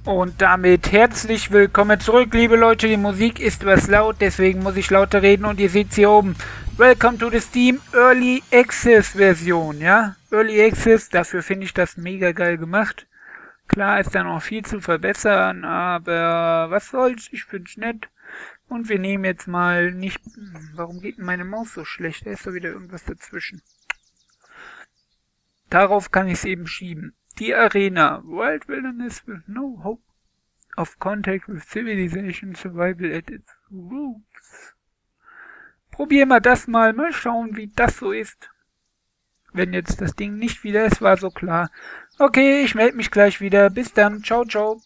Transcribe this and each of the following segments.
Und damit herzlich willkommen zurück, liebe Leute. Die Musik ist etwas laut, deswegen muss ich lauter reden und ihr seht sie hier oben. Welcome to the Steam Early Access Version, ja? Early Access, dafür finde ich das mega geil gemacht. Klar ist da noch viel zu verbessern, aber was soll's, ich find's nett. Und wir nehmen jetzt mal nicht... Warum geht denn meine Maus so schlecht? Da ist doch wieder irgendwas dazwischen. Darauf kann ich es eben schieben. Die Arena. Wild Wilderness with no hope of contact with civilization, survival at its roots. Probieren wir das mal schauen, wie das so ist. Wenn jetzt das Ding nicht wieder ist, war so klar. Okay, ich melde mich gleich wieder. Bis dann. Ciao, ciao.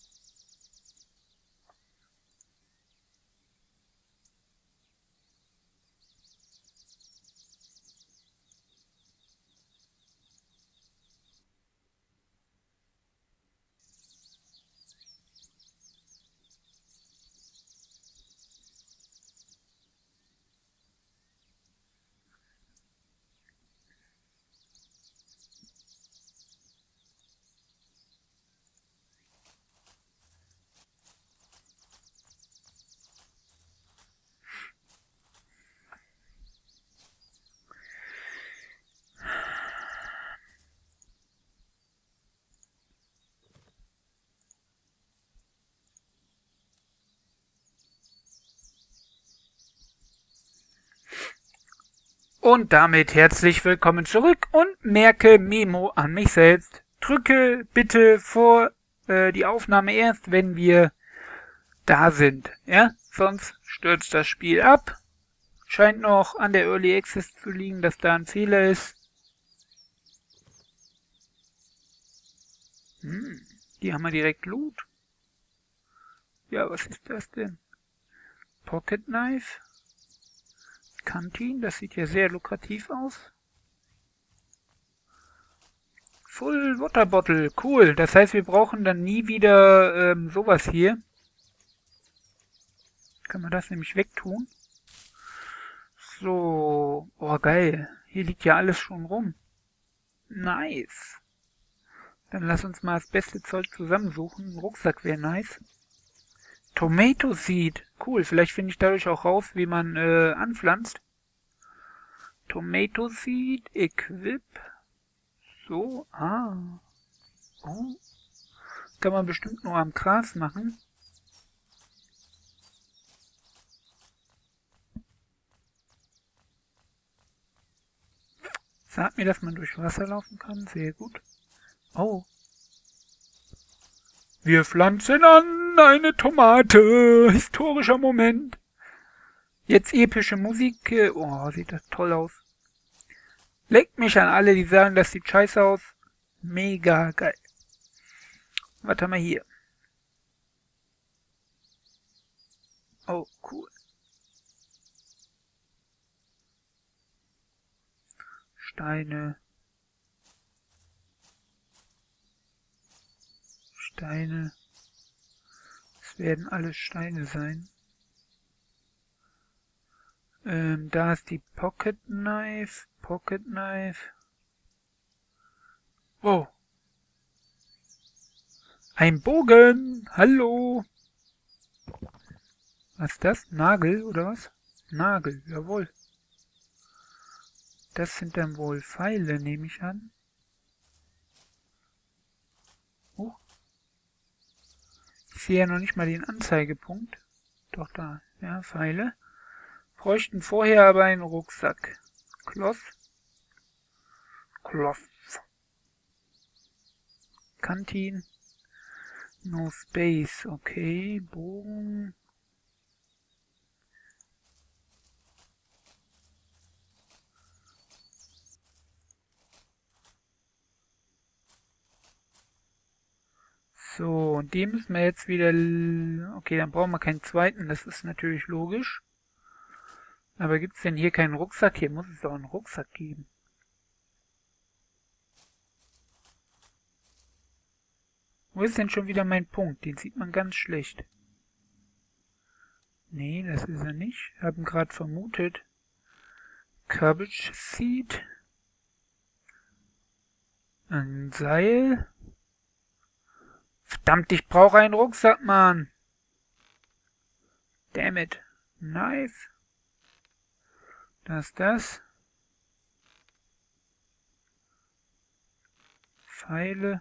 Und damit herzlich willkommen zurück und merke Memo an mich selbst. Drücke bitte vor die Aufnahme erst, wenn wir da sind. Ja, sonst stürzt das Spiel ab. Scheint noch an der Early Access zu liegen, dass da ein Fehler ist. Die haben wir direkt Loot. Ja, was ist das denn? Pocket Knife. Canteen, das sieht ja sehr lukrativ aus. Full Water Bottle, cool. Das heißt, wir brauchen dann nie wieder sowas hier. Können wir das nämlich wegtun? So, oh geil. Hier liegt ja alles schon rum. Nice. Dann lass uns mal das beste Zeug zusammensuchen. Ein Rucksack wäre nice. Tomato Seed. Cool, vielleicht finde ich dadurch auch raus, wie man anpflanzt. Tomato Seed, Equip. So, Oh. Kann man bestimmt nur am Gras machen. Sagt mir, dass man durch Wasser laufen kann. Sehr gut. Oh. Wir pflanzen an eine Tomate. Historischer Moment. Jetzt epische Musik. Oh, sieht das toll aus. Leckt mich an alle, die sagen, das sieht scheiße aus. Mega geil. Was haben wir hier? Oh, cool. Steine. Steine. Es werden alles Steine sein. Da ist die Pocket Knife. Pocket Knife. Wow. Ein Bogen. Hallo. Was ist das? Nagel oder was? Nagel, jawohl. Das sind dann wohl Pfeile, nehme ich an. Ich sehe ja noch nicht mal den Anzeigepunkt. Doch da, ja, Pfeile. Bräuchten vorher aber einen Rucksack. Cloth. Cloth. Canteen. No space, okay. Bogen. So, und die müssen wir jetzt wieder... Okay, dann brauchen wir keinen zweiten, das ist natürlich logisch. Aber gibt es denn hier keinen Rucksack? Hier muss es doch einen Rucksack geben. Wo ist denn schon wieder mein Punkt? Den sieht man ganz schlecht. Nee, das ist er nicht. Haben gerade vermutet. Cabbage Seed. Ein Seil. Verdammt, ich brauche einen Rucksack, Mann. Damn it. Nice. Das. Pfeile,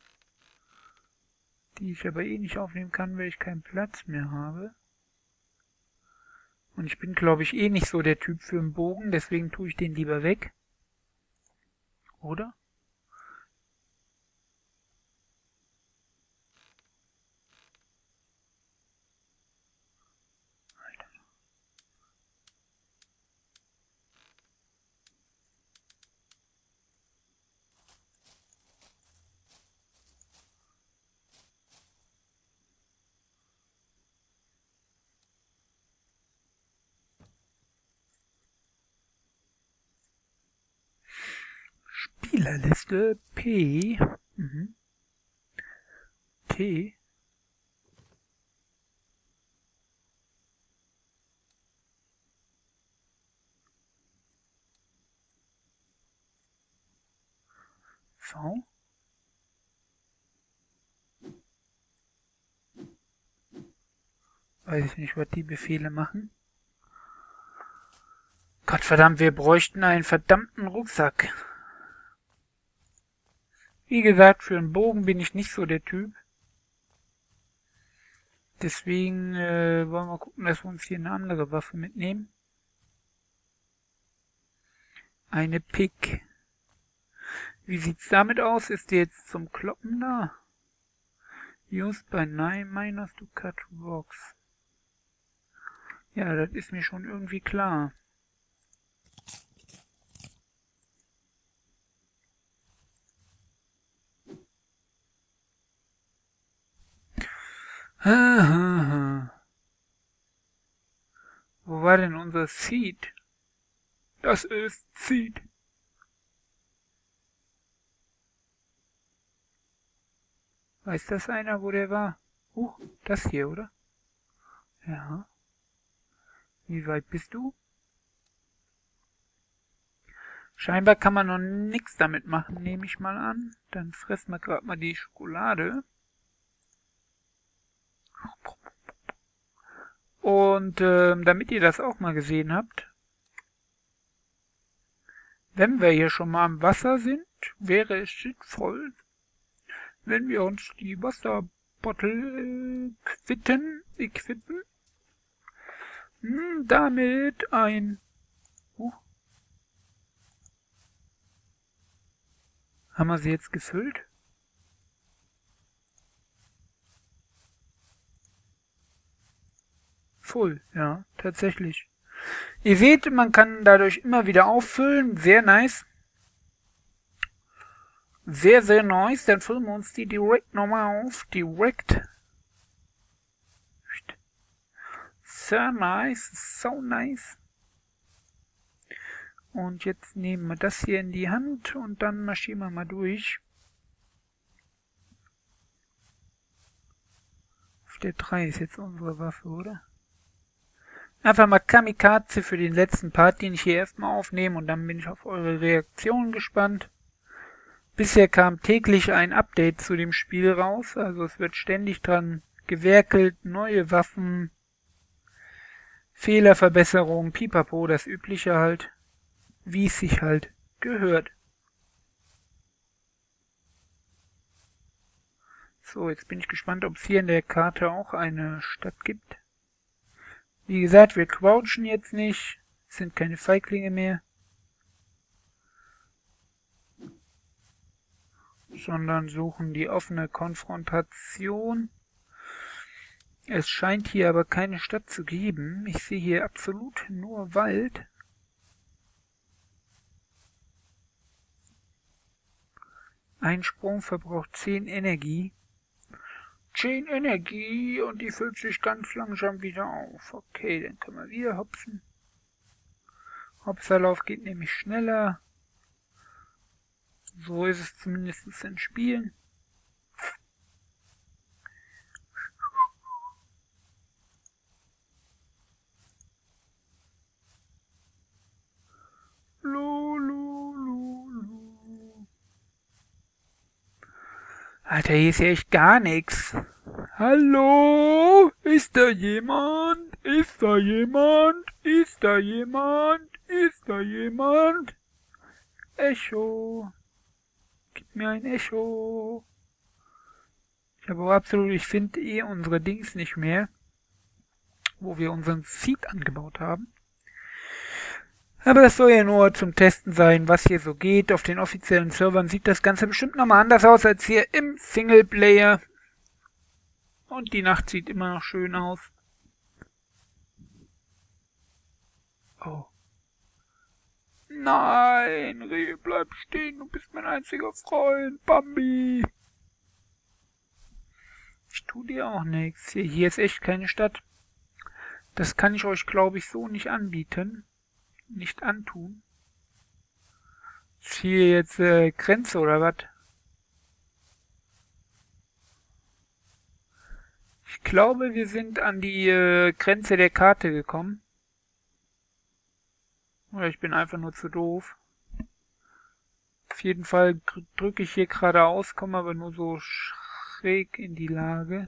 die ich aber eh nicht aufnehmen kann, weil ich keinen Platz mehr habe. Und ich bin, glaube ich, eh nicht so der Typ für einen Bogen, deswegen tue ich den lieber weg. Oder? Spielerliste P. T. V. Weiß ich nicht, was die Befehle machen. Gottverdammt, wir bräuchten einen verdammten Rucksack. Wie gesagt, für einen Bogen bin ich nicht so der Typ. Deswegen wollen wir gucken, dass wir uns hier eine andere Waffe mitnehmen. Eine Pick. Wie sieht's damit aus? Ist die jetzt zum Kloppen da? Used by 9 miners to cut rocks. Ja, das ist mir schon irgendwie klar. Wo war denn unser Seed? Das ist Seed. Weiß das einer, wo der war? Das hier, oder? Ja. Wie weit bist du? Scheinbar kann man noch nichts damit machen, nehme ich mal an. Dann fressen wir gerade mal die Schokolade. Und damit ihr das auch mal gesehen habt, wenn wir hier schon mal am Wasser sind, wäre es sinnvoll, wenn wir uns die Wasserbottle equippen, damit ein... Haben wir sie jetzt gefüllt? Voll, ja, tatsächlich. Ihr seht, man kann dadurch immer wieder auffüllen. Sehr nice. Sehr, sehr nice. Dann füllen wir uns die direkt nochmal auf. Direkt. Sehr nice. So nice. Und jetzt nehmen wir das hier in die Hand und dann marschieren wir mal durch. Auf der 3 ist jetzt unsere Waffe, oder? Einfach mal Kamikaze für den letzten Part, den ich hier erstmal aufnehme, und dann bin ich auf eure Reaktionen gespannt. Bisher kam täglich ein Update zu dem Spiel raus, also es wird ständig dran gewerkelt, neue Waffen, Fehlerverbesserungen, pipapo, das Übliche halt, wie es sich halt gehört. So, jetzt bin ich gespannt, ob es hier in der Karte auch eine Stadt gibt. Wie gesagt, wir crouchen jetzt nicht, sind keine Feiglinge mehr, sondern suchen die offene Konfrontation. Es scheint hier aber keine Stadt zu geben. Ich sehe hier absolut nur Wald. Ein Sprung verbraucht 10 Energie. 10 Energie und die füllt sich ganz langsam wieder auf. Okay, dann können wir wieder hopsen. Hopserlauf geht nämlich schneller. So ist es zumindest in Spielen. Alter, hier ist ja echt gar nichts. Hallo? Ist da jemand? Ist da jemand? Ist da jemand? Ist da jemand? Echo. Gib mir ein Echo. Ich finde unsere Dings nicht mehr, wo wir unseren Seed angebaut haben. Aber das soll ja nur zum Testen sein, was hier so geht. Auf den offiziellen Servern sieht das Ganze bestimmt nochmal anders aus als hier im Singleplayer. Und die Nacht sieht immer noch schön aus. Oh. Nein, Reh, bleib stehen, du bist mein einziger Freund, Bambi. Ich tu dir auch nichts. Hier ist echt keine Stadt. Das kann ich euch, glaube ich, so nicht anbieten. Nicht antun. Ist hier jetzt Grenze oder was? Ich glaube, wir sind an die Grenze der Karte gekommen. Oder ich bin einfach nur zu doof. Auf jeden Fall drücke ich hier geradeaus, komme aber nur so schräg in die Lage.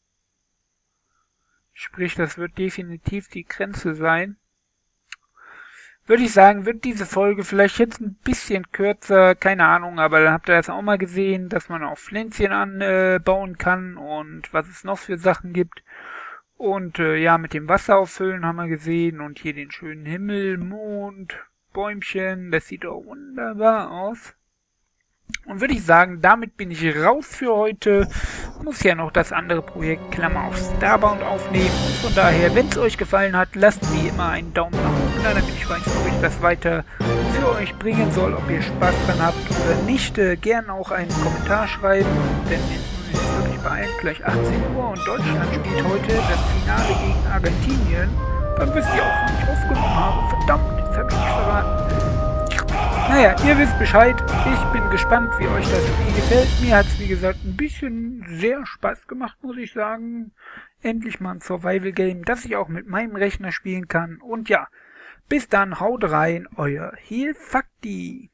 Sprich, das wird definitiv die Grenze sein. Würde ich sagen, wird diese Folge vielleicht jetzt ein bisschen kürzer, keine Ahnung, aber dann habt ihr das auch mal gesehen, dass man auch Pflänzchen anbauen kann und was es noch für Sachen gibt. Und ja, mit dem Wasser auffüllen haben wir gesehen und hier den schönen Himmel, Mond, Bäumchen, das sieht auch wunderbar aus. Und würde ich sagen, damit bin ich raus für heute. Muss ja noch das andere Projekt Klammer auf Starbound aufnehmen. Und von daher, wenn es euch gefallen hat, lasst wie immer einen Daumen nach oben da, damit ich weiß, ob ich das weiter für euch bringen soll, ob ihr Spaß dran habt oder nicht. Gerne auch einen Kommentar schreiben, denn es ist wirklich bald, gleich 18 Uhr und Deutschland spielt heute das Finale gegen Argentinien. Dann wisst ihr auch, wann ich aufgenommen habe. Verdammt, jetzt habe ich nicht verraten. Naja, ihr wisst Bescheid. Ich bin gespannt, wie euch das Spiel gefällt. Mir hat es, wie gesagt, ein bisschen sehr Spaß gemacht, muss ich sagen. Endlich mal ein Survival-Game, das ich auch mit meinem Rechner spielen kann. Und ja, bis dann, haut rein, euer Heelfakti.